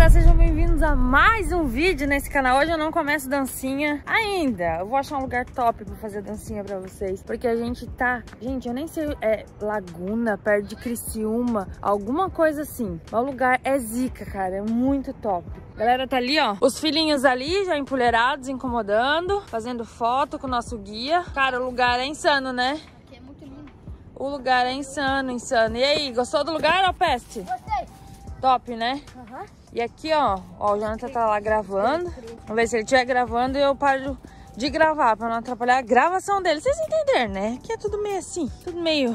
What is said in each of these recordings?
sejam bem-vindos a mais um vídeo nesse canal. Hoje eu não começo dancinha ainda. Eu vou achar um lugar top pra fazer dancinha pra vocês, porque a gente tá... Gente, eu nem sei, é Laguna, perto de Criciúma, alguma coisa assim. O lugar é zica, cara, é muito top. A galera tá ali, ó, os filhinhos ali já empolheirados, incomodando, fazendo foto com o nosso guia. Cara, o lugar é insano, né? Aqui é muito lindo. O lugar é insano, insano. E aí, gostou do lugar, ó, Peste? Gostei. Top, né? Aham. E aqui, ó, o Jonathan tá lá gravando. Vamos ver se ele estiver gravando e eu paro de gravar pra não atrapalhar a gravação dele. Vocês entenderam, né? Aqui é tudo meio assim, tudo meio...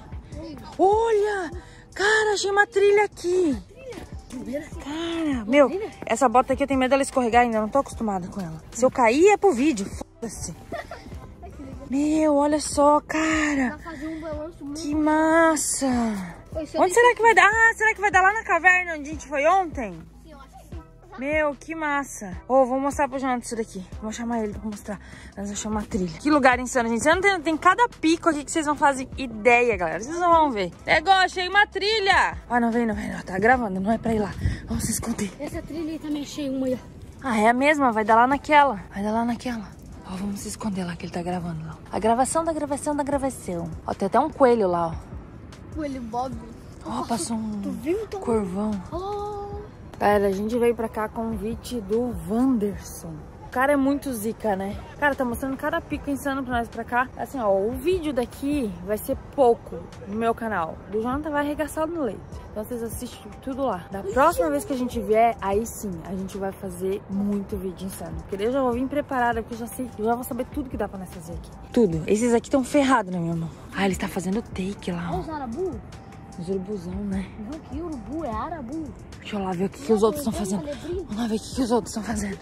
Olha! Cara, achei uma trilha aqui. Cara, meu, essa bota aqui eu tenho medo dela escorregar ainda, não tô acostumada com ela. Se eu cair é pro vídeo, foda-se. Meu, olha só, cara. Que massa. Onde será que vai dar? Ah, será que vai dar lá na caverna onde a gente foi ontem? Sim, eu acho que sim. Meu, que massa. Ô, vou mostrar pro Jonathan isso daqui. Vou chamar ele pra mostrar. Nós vamos chamar a trilha. Que lugar insano, gente. Você não tem cada pico aqui que vocês não fazem ideia, galera. Vocês não vão ver. Negócio, achei uma trilha. Ah, não vem, não vem, não. Tá gravando, não é pra ir lá. Vamos se esconder. Essa trilha aí também achei uma aí. Ah, é a mesma? Vai dar lá naquela. Vai dar lá naquela. Ó, vamos se esconder lá que ele tá gravando lá. A gravação da gravação da gravação. Ó, tem até um coelho lá, ó. Coelho Bob. Ó, passou um Tu viu? corvão. Oh. Galera, a gente veio pra cá com o convite do Wanderson. O cara é muito zica, né? Cara, tá mostrando cada pico insano pra nós pra cá. Assim, ó, o vídeo daqui vai ser pouco no meu canal. Do Jonathan vai arregaçar no leite. Então vocês assistem tudo lá. Da próxima vez que a gente vier, aí sim, a gente vai fazer muito vídeo insano. Porque eu já vou vir preparada, porque eu já sei, eu já vou saber tudo que dá pra nós fazer aqui. Tudo. Esses aqui estão ferrados na minha mão. Ah, ele está fazendo take lá, Olha ó. os arabu. Os urubuzão, né? Não, que urubu, é arabu. Deixa eu lá ver o que os outros estão fazendo. Vamos lá ver o que os outros estão fazendo.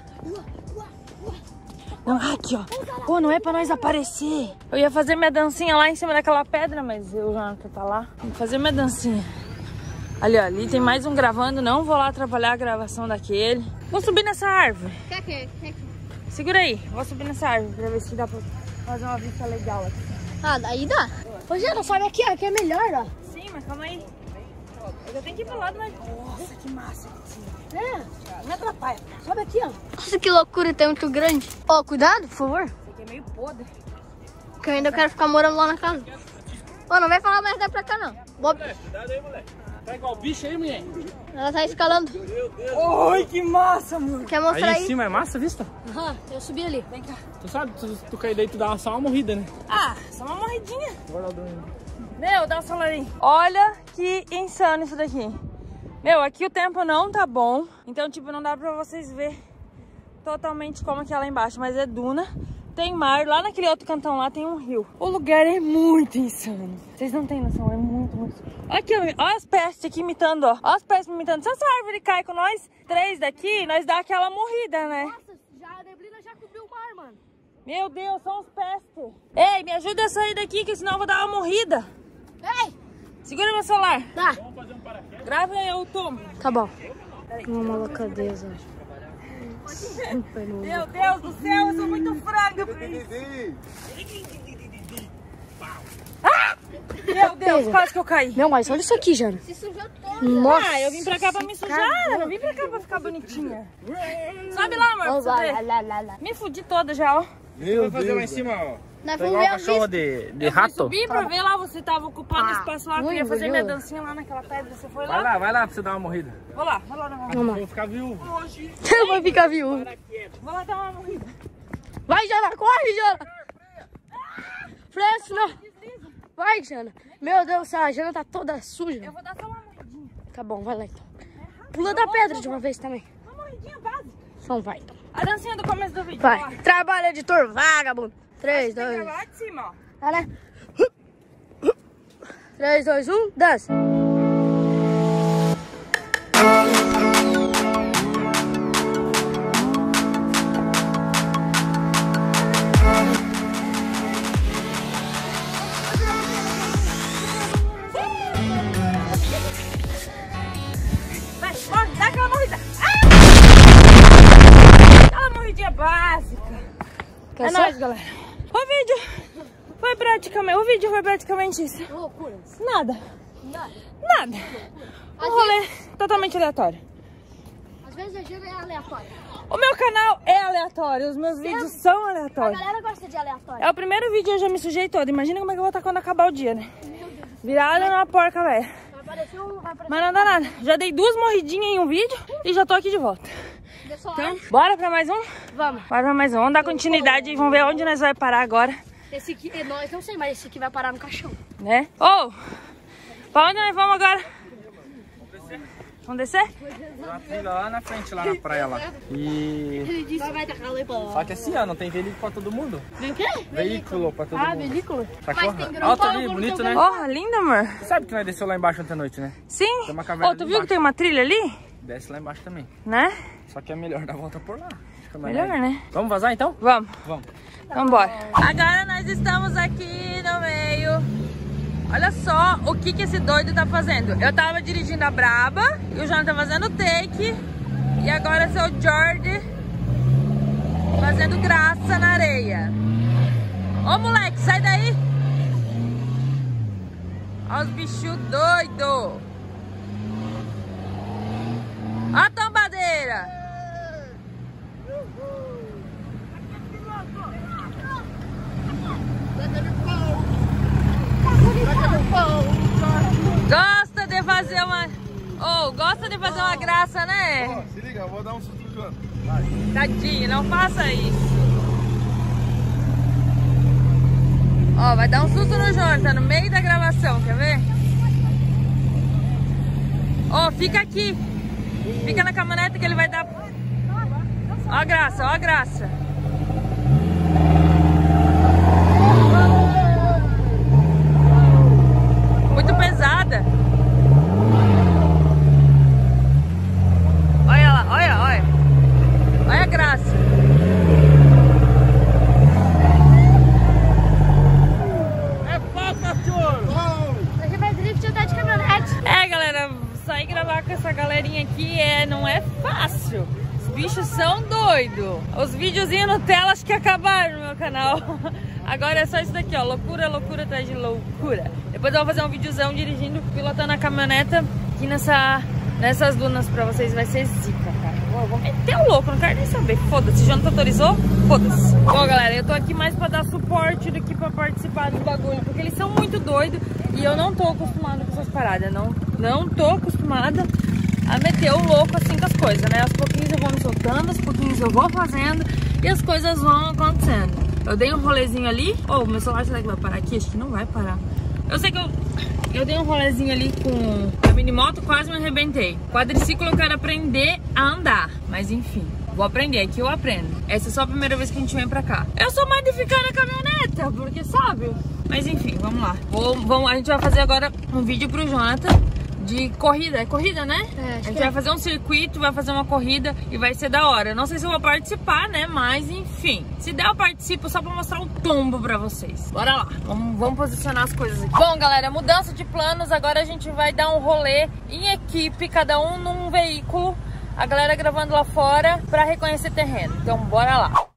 Não, aqui, ó. Pô, não é pra nós aparecer. Eu ia fazer minha dancinha lá em cima daquela pedra, mas o Jonathan tá lá. Vou fazer minha dancinha. Ali, ó. Ali tem mais um gravando. Não vou lá atrapalhar a gravação daquele. Vou subir nessa árvore. Quer? Segura aí. Vou subir nessa árvore pra ver se dá pra fazer uma vista legal aqui. Ah, daí dá. Ô, Jana, sobe aqui, ó, que é melhor, ó. Sim, mas calma aí. Eu já tenho que ir pro lado, mas... Nossa, que massa. É. Não me atrapalha. Sobe aqui, ó. Nossa, que loucura, tá muito grande. Ó, cuidado, por favor. Isso aqui é meio podre. Que eu ainda quero ficar morando lá na casa. Ó, não vai falar mais daí pra cá, não. Bob. Cuidado aí, moleque. Tá igual bicho aí, mulher. Ela tá escalando. Oi, que massa, mano. Quer mostrar Aí aí? em cima é massa, vista? Aham, eu subi ali. Vem cá. Tu sabe, tu cair daí, tu dá só uma morrida, né? Ah, só uma morridinha. Agora eu dou um... Meu, dá um solarinho. Olha que insano isso daqui. Meu, aqui o tempo não tá bom. Então, tipo, não dá pra vocês ver totalmente como que é lá embaixo. Mas é duna, tem mar. Lá naquele outro cantão lá tem um rio. O lugar é muito insano. Vocês não têm noção, é muito. Aqui, ó as pestes aqui imitando, ó. Ó as pestes me imitando. Se essa árvore cai com nós três daqui, nós dá aquela morrida, né? Nossa, a neblina já cobriu o mar, mano. Meu Deus, são os pestes. Ei, me ajuda a sair daqui, que senão eu vou dar uma morrida. Ei! Segura meu celular. Tá. Grava aí, eu tomo. Tá bom. Uma malacadeza. Meu Deus do céu, eu sou muito frango. Ah! Meu Deus, quase que eu caí. Meu, mas olha isso aqui, Jana. Se sujou todo. Nossa. Ah, eu vim pra cá pra me sujar. Eu não vim pra cá pra ficar bonitinha. Sobe lá, amor, pra Vamos você lá, ver. Me fudi toda já, ó. Vai fazer lá em cima, ó. Nós Tá vamos igual ver a cachorro vista. de rato. Subi pra ver lá, você tava ocupando espaço lá. Eu queria fazer viu? minha dancinha lá naquela pedra. Você foi lá? Vai lá pra você dar uma morrida. Vou lá não. Vamos lá. Vou ficar viúvo. Eu vou ficar viúvo. Vou lá dar uma morrida. Vai, Jana, corre, Jana. Freia, senão. Vai, Jana. Meu Deus do céu, a Jana tá toda suja. Eu vou dar só uma morridinha. Tá bom, vai lá então. Pula da pedra de uma vez também. Uma morridinha básica. Então vai, então. A dancinha do começo do vídeo. Vai. Trabalho, editor, vagabundo. 3, Tem que 2, gravar lá de cima, ó. tá, né? 3, 2, 1, dança. Vai, morre, dá aquela morrida. Ah! Aquela morridinha básica. É nóis, galera. O vídeo foi praticamente isso. Loucuras. Nada. Nada. Um rolê totalmente aleatório. desejando é aleatório. O meu canal é aleatório, os meus vídeos são A aleatórios. galera gosta de aleatório. É o primeiro vídeo e eu já me sujei todo. Imagina como é que eu vou estar quando acabar o dia, né? Virada numa porca, velho. Vai aparecer um... Mas não dá nada. Já dei 2 morridinhas em um vídeo e já tô aqui de volta. Então, bora pra mais um? Vamos. Bora pra mais um. Vamos dar continuidade e vamos ver onde nós vamos parar agora. Esse aqui, nós não sei, mas esse aqui vai parar no caixão. Né? Ô! Pra onde nós vamos agora? Vamos descer? Tem uma trilha lá na frente, lá na praia lá. E... Ele disse vai tacar ali pra lá. Só que assim, ó, não tem veículo pra todo mundo. Vem o quê? Veículo pra todo mundo. Veículo? Sacou? Mas tem Olha grão o ali, pra- bonito, né? Ó, linda, amor. Você sabe que nós desceu lá embaixo ontem à noite, né? Sim. Tem uma caverna Ô, tu ali viu que embaixo. tem uma trilha ali? Desce lá embaixo também. Né? Só que é melhor dar a volta por lá. Acho que é mais Melhor, leve. né? Vamos vazar então? Vamos. Vamos. Então bora. Agora nós estamos aqui no meio. Olha só o que esse doido tá fazendo. Eu tava dirigindo a Braba e o Jonathan fazendo take. E agora seu Jordi fazendo graça na areia. Ô moleque, sai daí. Olha os bichos doidos. Olha a tombadeira. Gosta de fazer uma... gosta de fazer uma graça, né? Ó, se liga, eu vou dar um susto no canto. Tadinho, não faça isso. Ó, vai dar um susto no Jonathan no meio da gravação, quer ver? Ó, fica aqui. Fica na caminhonete que ele vai dar... Ó a graça, ó a graça. Muito pesada. Olha lá, olha, olha. Olha a graça. É pau, cachorro! Hoje vai drift até de caminhonete. É, galera, sair gravar com essa galerinha aqui não é fácil. Os bichos são doidos. Os videozinhos Nutella acho que acabaram no meu canal. Agora é só isso daqui, ó. Loucura, loucura atrás de loucura. Depois eu vou fazer um videozão dirigindo, pilotando a caminhoneta aqui nessas dunas pra vocês. Vai ser zica, cara. Eu vou meter o louco, não quero nem saber. Foda-se, já não autorizou? Foda-se. Bom, galera, eu tô aqui mais pra dar suporte do que pra participar do bagulho. Porque eles são muito doidos e eu não tô acostumada com essas paradas. Não tô acostumada a meter o louco assim com as coisas, né? Aos pouquinhos eu vou me soltando, aos pouquinhos eu vou fazendo e as coisas vão acontecendo. Eu dei um rolezinho ali. Oh, meu celular será que vai parar aqui? Acho que não vai parar. Eu sei que eu dei um rolezinho ali com a minimoto, quase me arrebentei. Quadriciclo eu quero aprender a andar, mas enfim, vou aprender, aqui eu aprendo. Essa é só a primeira vez que a gente vem pra cá. Eu sou mais de ficar na caminhoneta, porque sabe? Mas enfim, vamos lá. A gente vai fazer agora um vídeo pro Jonathan de corrida. É corrida, né? É, a gente vai fazer um circuito, vai fazer uma corrida e vai ser da hora. Não sei se eu vou participar, né? Mas enfim, se der eu participo só pra mostrar o tombo pra vocês. Bora lá, vamos posicionar as coisas aqui. Bom, galera, mudança de planos. Agora a gente vai dar um rolê em equipe, cada um num veículo. A galera gravando lá fora pra reconhecer terreno. Então bora lá.